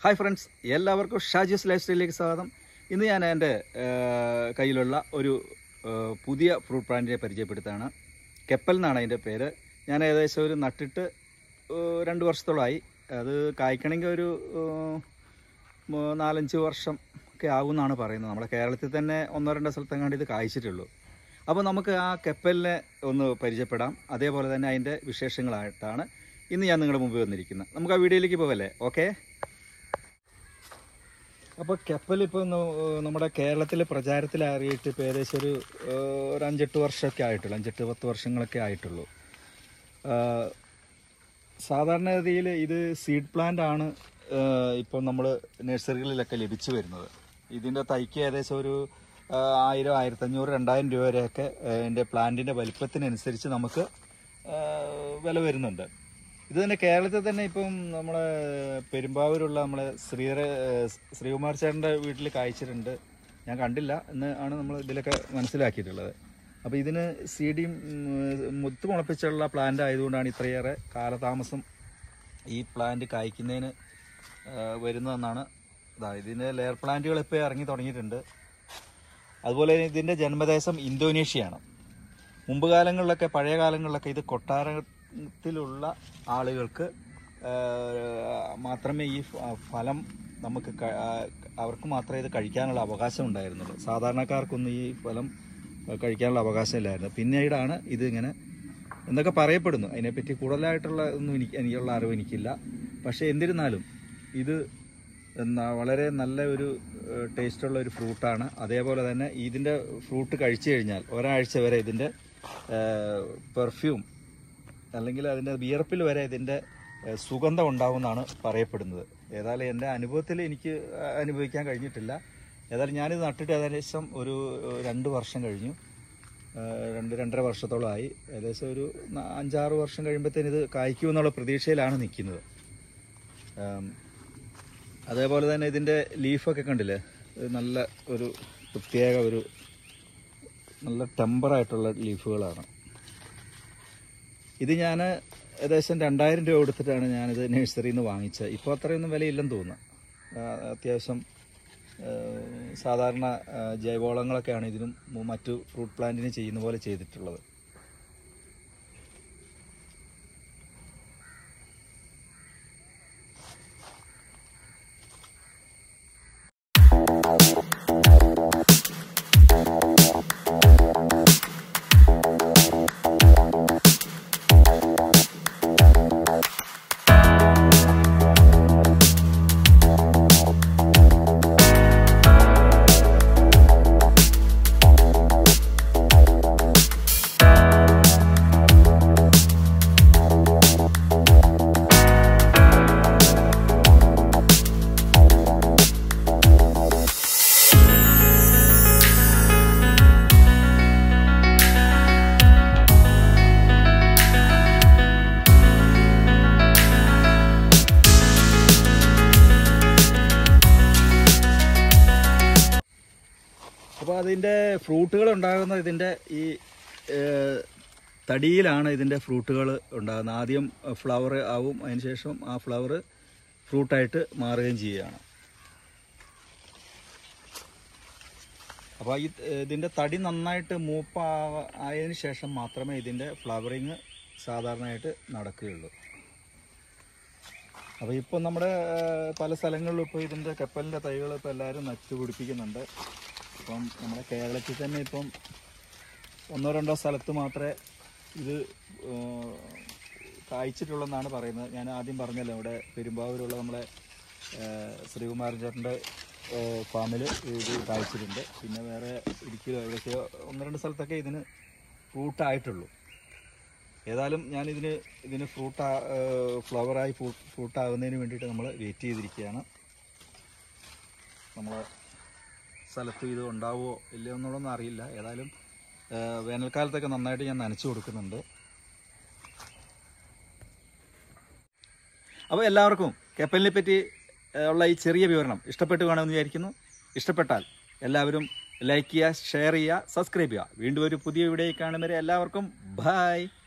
Hi friends, എല്ലാവർക്കും Shaji's life സ്റ്റൈലിലേക്ക് സ്വാഗതം. ഇന്ന് ഞാൻ എൻ്റെ കയ്യിലുള്ള ഒരു പുതിയ ഫ്രൂട്ട് പ്ലാന്റിനെ പരിചയപ്പെടുത്താണ്. കെപ്പൽ എന്നാണ് അതിൻ്റെ പേര്. ഞാൻ ഏകദേശം ഒരു നട്ടിട്ട് 2 വർഷത്തോളമായി. അത് കായ്ക്കണമെങ്കിൽ ഒരു 4-5 വർഷം ഒക്കെ ആകുമെന്നാണ് പറയുന്നത്. നമ്മുടെ കേരളത്തിൽ തന്നെ 1-2 സ്ഥലത്തെങ്ങാണ്ട് ഇത് കായ്ച്ചിട്ടുള്ളൂ. അപ്പോൾ നമുക്ക് ആ കെപ്പലിനെ ഒന്ന് പരിചയപ്പെടാം. അതേപോലെ തന്നെ അതിൻ്റെ വിശേഷങ്ങളായിട്ടാണ് ഇന്ന് ഞാൻ നിങ്ങളുടെ മുമ്പിൽ വന്നിരിക്കുന്നത്. നമുക്ക് ആ വീഡിയോയിലേക്ക് പോകല്ലേ? ഓക്കെ. അപ്പോൾ കെപ്പൽ ഇപ്പോൾ നമ്മുടെ കേരളത്തിൽ പ്രചാരത്തിലേറിയിട്ട് ഇപ്പോൾ ഏകദേശം ഒരു 5-8 വർഷമൊക്കെ ആയിട്ടുള്ളൂ. 5-10 വർഷങ്ങളൊക്കെ ആയിട്ടുള്ളൂ. സാധാരണഗതിയിൽ ഇത് സീഡ് പ്ലാന്റ് ആണ് ഇപ്പോൾ നമ്മൾ നഴ്സറികളിലൊക്കെ ലഭിച്ചു വരുന്നത്. ഇതിൻ്റെ തൈക്ക് ഏകദേശം ഒരു 1000, 1500, 2000 രൂപ വരെയൊക്കെ ഇതിൻ്റെ പ്ലാന്റിൻ്റെ വലിപ്പത്തിനനുസരിച്ച് നമുക്ക് വില വരുന്നുണ്ട്. ഇത് തന്നെ കേരളത്തിൽ തന്നെ ഇപ്പം നമ്മളെ പെരുമ്പാവൂരുള്ള നമ്മളെ ശ്രീകുമാർ ചേട്ടൻ്റെ വീട്ടിൽ കായ്ച്ചിട്ടുണ്ട്. ഞാൻ കണ്ടില്ല എന്ന് ആണ് നമ്മൾ ഇതിലൊക്കെ മനസ്സിലാക്കിയിട്ടുള്ളത്. അപ്പോൾ ഇതിന് സീഡിയും മുത്ത് മുളപ്പിച്ചുള്ള പ്ലാന്റ് ആയതുകൊണ്ടാണ് ഇത്രയേറെ കാലതാമസം ഈ പ്ലാന്റ് കായ്ക്കുന്നതിന് വരുന്നതെന്നാണ്. ഇതിൻ്റെ ലെയർ പ്ലാന്റുകൾ ഇപ്പോൾ ഇറങ്ങി തുടങ്ങിയിട്ടുണ്ട്. അതുപോലെ തന്നെ ഇതിൻ്റെ ജന്മദേശം ഇന്തോനേഷ്യയാണ്. മുമ്പ് കാലങ്ങളിലൊക്കെ, പഴയ കാലങ്ങളിലൊക്കെ ഇത് കൊട്ടാരത്തിലുള്ള ആളുകൾക്ക് മാത്രമേ ഈ ഫലം അവർക്ക് മാത്രമേ ഇത് കഴിക്കാനുള്ള അവകാശം ഉണ്ടായിരുന്നുള്ളൂ. സാധാരണക്കാർക്കൊന്നും ഈ ഫലം കഴിക്കാനുള്ള അവകാശമില്ലായിരുന്നു. പിന്നീടാണ് ഇതിങ്ങനെ എന്നൊക്കെ പറയപ്പെടുന്നു. അതിനെപ്പറ്റി കൂടുതലായിട്ടുള്ള എനിക്കുള്ള അറിവ് എനിക്കില്ല. പക്ഷേ എന്നിരുന്നാലും ഇത് വളരെ നല്ല ഒരു ടേസ്റ്റുള്ള ഒരു ഫ്രൂട്ടാണ്. അതേപോലെ തന്നെ ഇതിൻ്റെ ഫ്രൂട്ട് കഴിച്ചു കഴിഞ്ഞാൽ ഒരാഴ്ച വരെ ഇതിൻ്റെ പെർഫ്യൂം അല്ലെങ്കിൽ അതിൻ്റെ വിയർപ്പിൽ വരെ ഇതിൻ്റെ സുഗന്ധം ഉണ്ടാവുമെന്നാണ് പറയപ്പെടുന്നത്. ഏതായാലും എൻ്റെ അനുഭവത്തിൽ എനിക്ക് അനുഭവിക്കാൻ കഴിഞ്ഞിട്ടില്ല. ഏതായാലും ഞാനിത് നട്ടിട്ട് ഏകദേശം ഒരു 2 വർഷം കഴിഞ്ഞു. 2-2.5 വർഷത്തോളമായി. ഏകദേശം ഒരു 5-6 വർഷം കഴിയുമ്പോഴത്തേന് ഇത് കായ്ക്കുമെന്നുള്ള പ്രതീക്ഷയിലാണ് നിൽക്കുന്നത്. അതേപോലെ തന്നെ ഇതിൻ്റെ ലീഫൊക്കെ കണ്ടില്ലേ, നല്ല ഒരു പ്രത്യേക ഒരു നല്ല ടെമ്പറായിട്ടുള്ള ലീഫുകളാണ്. ഇത് ഞാൻ ഏകദേശം 2000 രൂപ കൊടുത്തിട്ടാണ് ഞാനിത് നഴ്സറിയിൽ നിന്ന് വാങ്ങിച്ചത്. ഇപ്പോൾ അത്രയൊന്നും വിലയില്ലെന്ന് തോന്നുന്നു. അത്യാവശ്യം സാധാരണ ജൈവവളങ്ങളൊക്കെയാണ് ഇതിനും മറ്റു ഫ്രൂട്ട് പ്ലാന്റിന് ചെയ്യുന്ന പോലെ ചെയ്തിട്ടുള്ളത്. അപ്പോൾ അതിൻ്റെ ഫ്രൂട്ടുകൾ ഉണ്ടാകുന്നത് ഇതിൻ്റെ ഈ തടിയിലാണ്. ഇതിൻ്റെ ഫ്രൂട്ടുകൾ ഉണ്ടാകുന്നത്. ആദ്യം ഫ്ലവർ ആവും, അതിനുശേഷം ആ ഫ്ലവർ ഫ്രൂട്ടായിട്ട് മാറുകയും ചെയ്യുകയാണ്. അപ്പോൾ ഇതിൻ്റെ തടി നന്നായിട്ട് ആയതിനു ശേഷം മാത്രമേ ഇതിൻ്റെ ഫ്ലവറിങ് സാധാരണയായിട്ട് നടക്കുകയുള്ളൂ. അപ്പോൾ ഇപ്പോൾ നമ്മുടെ പല സ്ഥലങ്ങളിലും ഇപ്പോൾ ഇതിൻ്റെ കപ്പലിൻ്റെ തൈകൾ ഇപ്പോൾ എല്ലാവരും നട്ടുപിടിപ്പിക്കുന്നുണ്ട്. ഇപ്പം നമ്മുടെ കേരളത്തിൽ തന്നെ ഇപ്പം 1-2 സ്ഥലത്ത് മാത്രമേ ഇത് കായ്ച്ചിട്ടുള്ളതെന്നാണ് പറയുന്നത്. ഞാൻ ആദ്യം പറഞ്ഞല്ലോ, ഇവിടെ പെരുമ്പാവൂരുള്ള നമ്മളെ ശ്രീകുമാരൻ ചേട്ടൻ്റെ ഫാമിൽ ഇത് കായ്ച്ചിട്ടുണ്ട്. പിന്നെ വേറെ ഇടുക്കിയിലോ ഏകദേശം 1-2 സ്ഥലത്തൊക്കെ ഇതിന് ഫ്രൂട്ടായിട്ടുള്ളൂ. ഏതായാലും ഞാൻ ഇതിന് ഫ്ലവറായി ഫ്രൂട്ടാകുന്നതിന് വേണ്ടിയിട്ട് നമ്മൾ വെയിറ്റ് ചെയ്തിരിക്കുകയാണ്. നമ്മളെ സ്ഥലത്ത് ഇത് ഉണ്ടാവുമോ ഇല്ലയോ എന്നുള്ളതൊന്നും അറിയില്ല. ഏതായാലും വേനൽക്കാലത്തൊക്കെ നന്നായിട്ട് ഞാൻ നനച്ചു കൊടുക്കുന്നുണ്ട്. അപ്പോൾ എല്ലാവർക്കും കെപ്പലിനെ പറ്റി ഉള്ള ഈ ചെറിയ വിവരണം ഇഷ്ടപ്പെട്ടു കാണുമെന്ന് വിചാരിക്കുന്നു. ഇഷ്ടപ്പെട്ടാൽ എല്ലാവരും ലൈക്ക് ചെയ്യുക, ഷെയർ ചെയ്യുക, സബ്സ്ക്രൈബ് ചെയ്യുക. വീണ്ടും ഒരു പുതിയ വീഡിയോ കാണും വരെ എല്ലാവർക്കും ബൈ.